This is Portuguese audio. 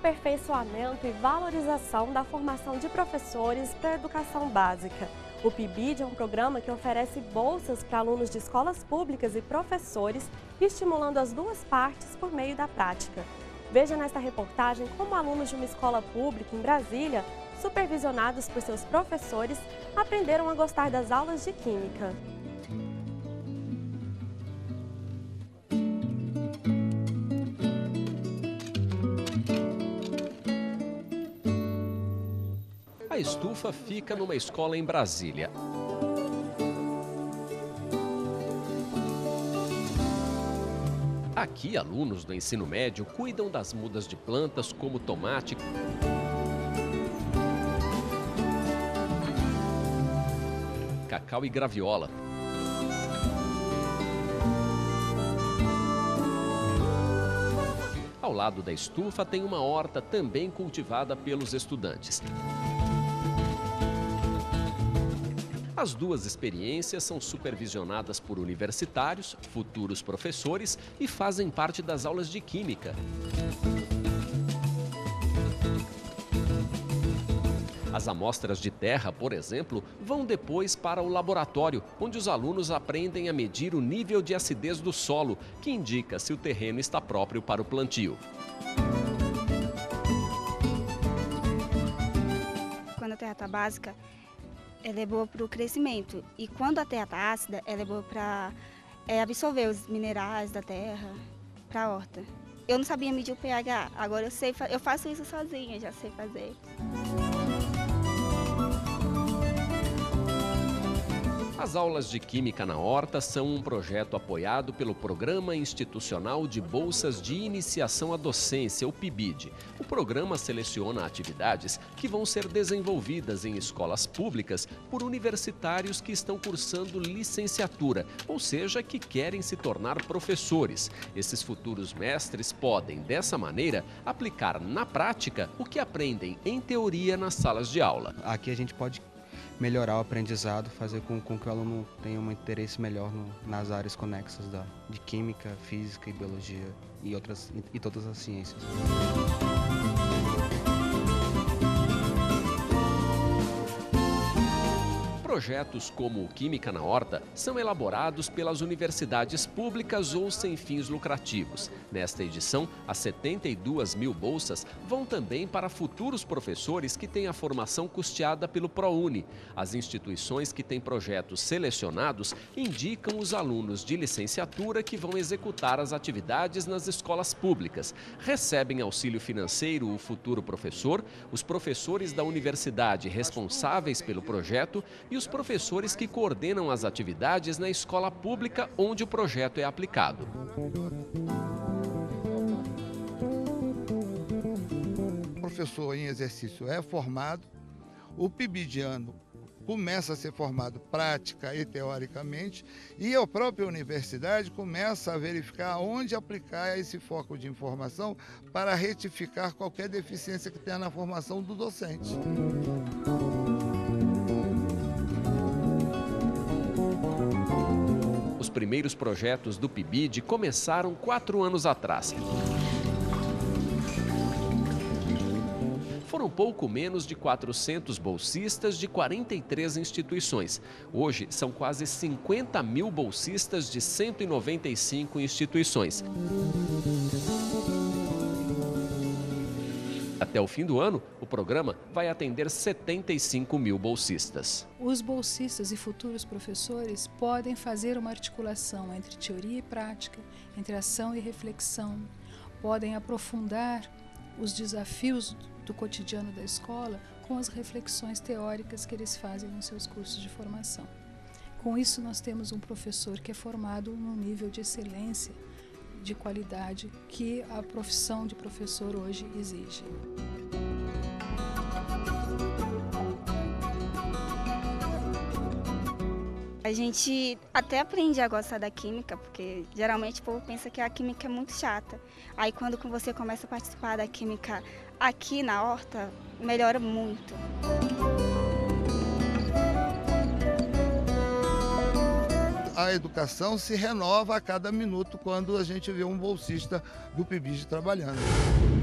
aperfeiçoamento e valorização da formação de professores para a educação básica. O PIBID é um programa que oferece bolsas para alunos de escolas públicas e professores, estimulando as duas partes por meio da prática. Veja nesta reportagem como alunos de uma escola pública em Brasília, supervisionados por seus professores, aprenderam a gostar das aulas de Química. A estufa fica numa escola em Brasília. Aqui, alunos do ensino médio cuidam das mudas de plantas como tomate, cacau e graviola. Ao lado da estufa tem uma horta também cultivada pelos estudantes. As duas experiências são supervisionadas por universitários, futuros professores e fazem parte das aulas de Química. As amostras de terra, por exemplo, vão depois para o laboratório, onde os alunos aprendem a medir o nível de acidez do solo, que indica se o terreno está próprio para o plantio. Quando a terra está básica, ela é boa para o crescimento. E quando a terra está ácida, ela é boa para absorver os minerais da terra para a horta. Eu não sabia medir o pH, agora eu faço isso sozinha, já sei fazer. As aulas de Química na Horta são um projeto apoiado pelo Programa Institucional de Bolsas de Iniciação à Docência, o PIBID. O programa seleciona atividades que vão ser desenvolvidas em escolas públicas por universitários que estão cursando licenciatura, ou seja, que querem se tornar professores. Esses futuros mestres podem, dessa maneira, aplicar na prática o que aprendem em teoria nas salas de aula. Aqui a gente pode melhorar o aprendizado, fazer com que o aluno tenha um interesse melhor nas áreas conexas de Química, Física e Biologia e todas as ciências. Projetos como o Química na Horta são elaborados pelas universidades públicas ou sem fins lucrativos. Nesta edição, as 72 mil bolsas vão também para futuros professores que têm a formação custeada pelo ProUni. As instituições que têm projetos selecionados indicam os alunos de licenciatura que vão executar as atividades nas escolas públicas. Recebem auxílio financeiro o futuro professor, os professores da universidade responsáveis pelo projeto e os professores que coordenam as atividades na escola pública onde o projeto é aplicado. O professor em exercício é formado, o PIBIDiano começa a ser formado prática e teoricamente, e a própria universidade começa a verificar onde aplicar esse foco de informação para retificar qualquer deficiência que tenha na formação do docente. Os primeiros projetos do PIBID começaram 4 anos atrás. Foram pouco menos de 400 bolsistas de 43 instituições. Hoje, são quase 50 mil bolsistas de 195 instituições. Até o fim do ano, o programa vai atender 75 mil bolsistas. Os bolsistas e futuros professores podem fazer uma articulação entre teoria e prática, entre ação e reflexão, podem aprofundar os desafios do cotidiano da escola com as reflexões teóricas que eles fazem nos seus cursos de formação. Com isso, nós temos um professor que é formado num nível de excelência, de qualidade que a profissão de professor hoje exige. A gente até aprende a gostar da química, porque geralmente o povo pensa que a química é muito chata. Aí quando você começa a participar da química aqui na horta, melhora muito. A educação se renova a cada minuto quando a gente vê um bolsista do PIBID trabalhando.